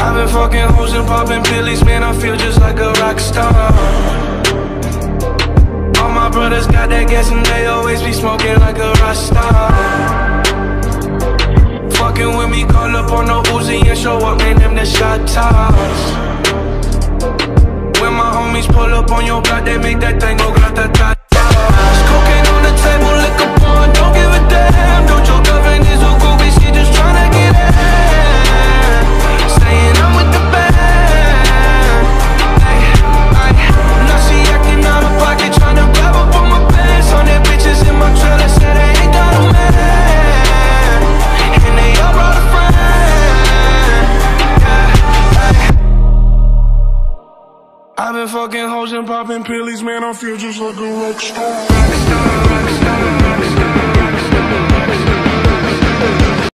I've been fucking hoes and popping pillies, man, I feel just like a rock star. All my brothers got that gas and they always be smoking like a rock star. Fucking with me, call up on the Uzi and show up, man, them the shot toss. When my homies pull up on your block, they make that thing go grata-ta-ta. Cocaine on the table, liquor porn, don't give a damn. Don't your girlfriend is a groupie, she just tryna get in. Saying I'm with the band. Now she acting out of pocket, tryna grab up on my pants. On that bitches in my trailer, said they ain't got a man. And they all brought a friend. I've been fucking hoes and popping pillies, man, I feel just like a rock star. Rock star, rock star, rock star.